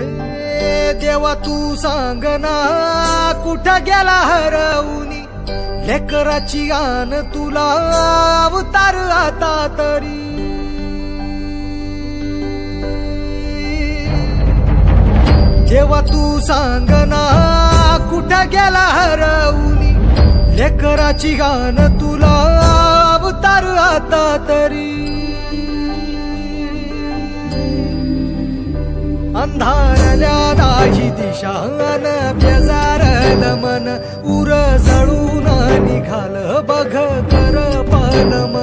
देवा तू सांग ना कुठं गेला हरवूनी लेकराची आन तुला अवतार आता तरी। देवा तू सांग ना कुठं गेला हरवूनी लेकराची आन तुला अवतार आता तरी। अंधारल्या दाही दिशान बेजारल मन उर जळून निघाल बघ कर पालम।